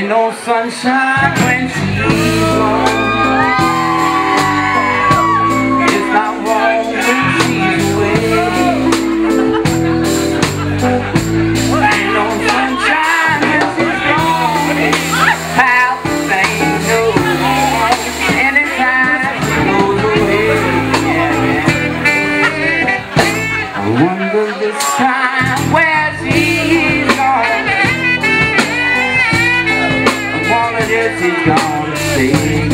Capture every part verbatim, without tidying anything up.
no sunshine when she's gone. It's not warm when she's away. Ain't no sunshine when she's gone. How the things go on anytime she goes away. Yeah, yeah. I wonder this time where she's gone. Yes, he's gonna stay.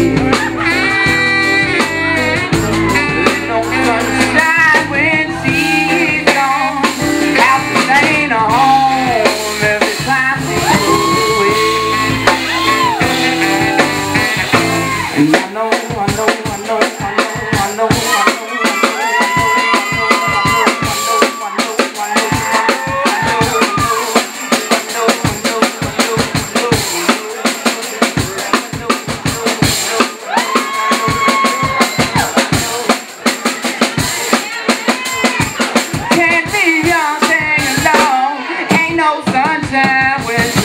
There's no sunshine when she's gone. House ain't a home every time she goes away. And I know, I know, I know, I know, I know, I know, sunshine when